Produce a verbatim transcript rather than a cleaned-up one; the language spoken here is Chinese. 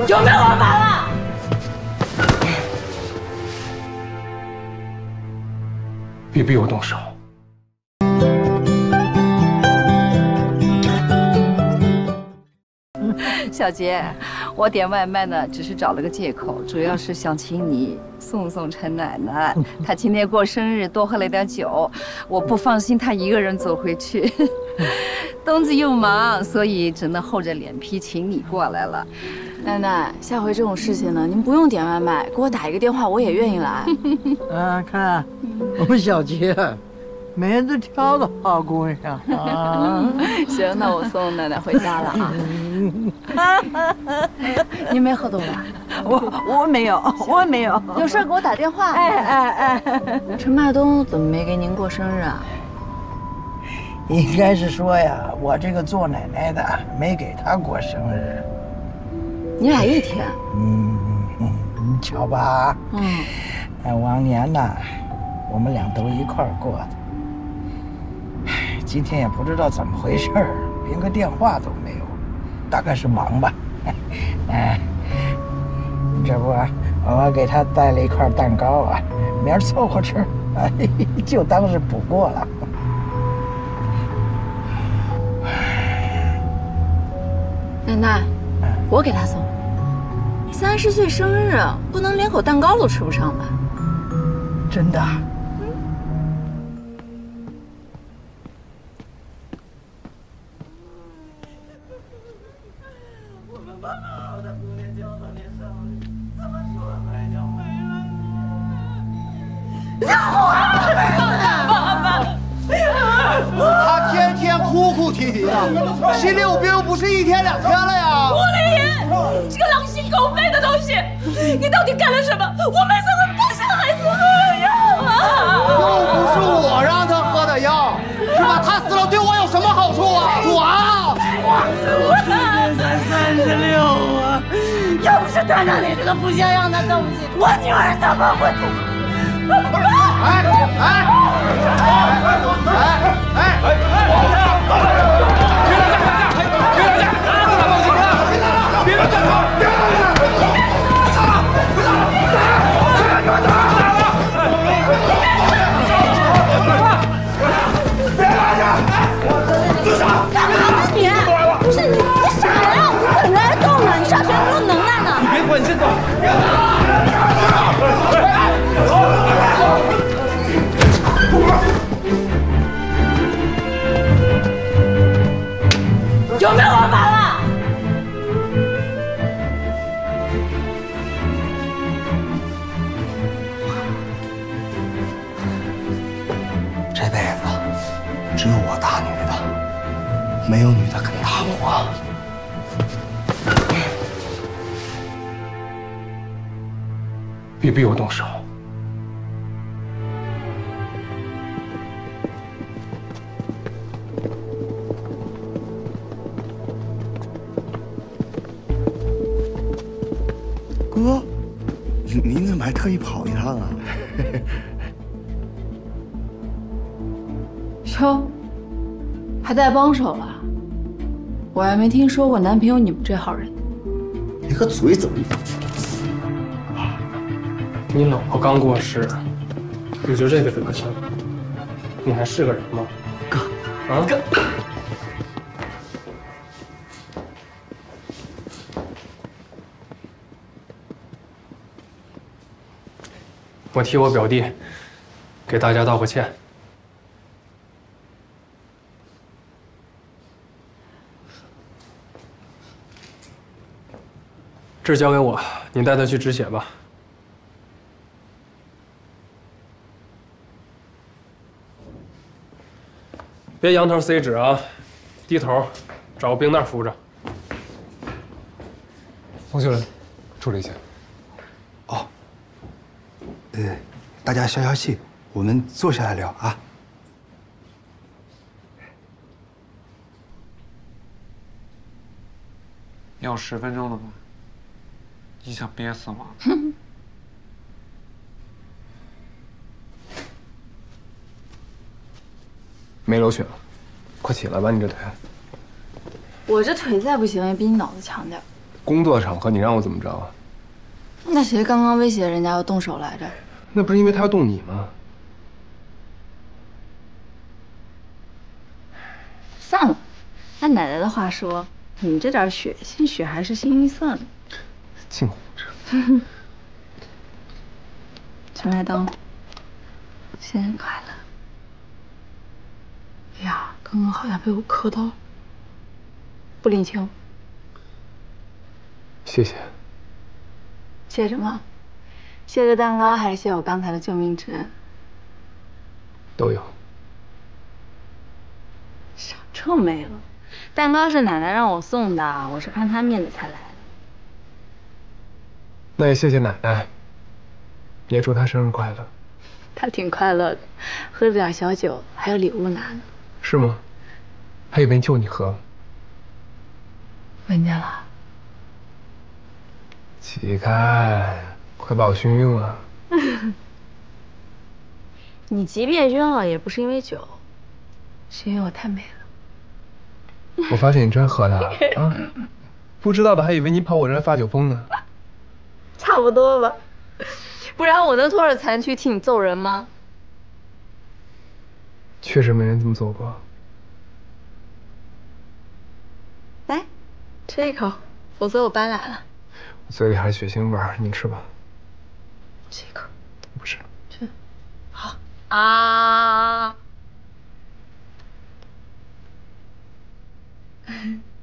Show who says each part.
Speaker 1: 有没有王法了？
Speaker 2: 别逼我动手！
Speaker 3: 小杰，我点外卖呢，只是找了个借口，主要是想请你送送陈奶奶。她今天过生日，多喝了点酒，我不放心她一个人走回去。东子又忙，所以只能厚着脸皮请你过来了。
Speaker 1: 奶奶，下回这种事情呢，您不用点外卖，给我打一个电话，我也愿意来。
Speaker 4: 啊，看我们小杰，每次挑的好姑娘啊。
Speaker 1: 行，那我送奶奶回家了啊。您没喝多吧？
Speaker 4: 我我没有，我没有。
Speaker 1: 有事给我打电话。
Speaker 4: 哎哎哎，
Speaker 1: 陈麦冬怎么没给您过生日啊？
Speaker 4: 应该是说呀，我这个做奶奶的没给她过生日。
Speaker 1: 你俩一天？
Speaker 4: 嗯嗯，你瞧吧。嗯，哎，往年呢，我们俩都一块儿过的。哎，今天也不知道怎么回事儿，连个电话都没有，大概是忙吧。哎，这不，我给他带了一块蛋糕啊，明儿凑合吃，哎，就当是补过了。
Speaker 1: 奶奶，我给他送。三十岁生日，不能连口蛋糕都吃不上吧？
Speaker 4: 真的。我们把好的姑娘交到你手里，怎么说没就没了呢？你活着！爸爸。
Speaker 5: 他天天哭哭啼啼的，心里有病又不是一天两天了呀！
Speaker 6: 吴丽云，这个狼心狗肺的东西，你到底干了什么？我每次会不想孩子喝药啊！
Speaker 5: 又不是我让他喝的药，是吧？他死了对我有什么好处啊？我啊！
Speaker 4: 我今年才三十六啊！要不是他那里这个不像样的东西，我女儿怎么会？
Speaker 5: 哎哎哎哎哎！别打架！别打架！别打架！别打架！别打架！别打架！住手！
Speaker 6: 干嘛呢你？不是你，你傻呀？你怎么来动了？你上学多有能耐呢？
Speaker 5: 你别管，你先走。
Speaker 6: 有没有王法了？
Speaker 7: 这辈子只有我打女的，没有女的敢打我。
Speaker 2: 别逼我动手！
Speaker 7: 哥，您怎么还特意跑一趟啊？
Speaker 1: 哟，还带帮手了？我还没听说过男朋友你们这号人。
Speaker 7: 你个嘴怎么？
Speaker 2: 你老婆刚过世，你就这个德行，你还是个人吗？
Speaker 7: 哥，
Speaker 2: 啊哥。我替我表弟给大家道个歉。这交给我，你带他去止血吧。别仰头塞纸啊，低头找个冰袋敷着。
Speaker 8: 冯秀仁，处理一下。
Speaker 7: 哦，呃，大家消消气，我们坐下来聊啊。
Speaker 9: 要十分钟了吗？你想憋死吗？
Speaker 2: 没流血了，快起来吧，你这腿。
Speaker 1: 我这腿再不行也比你脑子强点。
Speaker 2: 工作场合你让我怎么着啊？
Speaker 1: 那谁刚刚威胁人家要动手来着？
Speaker 2: 那不是因为他要动你吗？
Speaker 1: 算了，按奶奶的话说，你这点血，姓许还是心一算了。
Speaker 2: 净胡扯。
Speaker 1: 陈麦当，生日快乐！哎呀，刚刚好像被我磕到了，不领情。
Speaker 2: 谢谢。
Speaker 1: 谢什么？谢这蛋糕还是谢我刚才的救命之恩？
Speaker 2: 都有。
Speaker 1: 少臭美了，蛋糕是奶奶让我送的，我是看她面子才来的。
Speaker 2: 那也谢谢奶奶，也祝她生日快乐。
Speaker 1: 她挺快乐的，喝了点小酒，还有礼物拿呢。
Speaker 2: 是吗？还以为就你喝。
Speaker 1: 闻见了？
Speaker 2: 起开，快把我熏晕了。
Speaker 1: 你即便晕了，也不是因为酒，是因为我太美了。
Speaker 2: 我发现你真喝的啊！不知道的还以为你跑我这儿发酒疯呢。
Speaker 1: 差不多吧，不然我能拖着残躯替你揍人吗？
Speaker 2: 确实没人这么做过。
Speaker 1: 来，吃一口，否则我搬来了。
Speaker 2: 我嘴里还是血腥味儿，你吃吧。
Speaker 1: 吃一口。
Speaker 2: 不吃。
Speaker 1: 吃。好啊。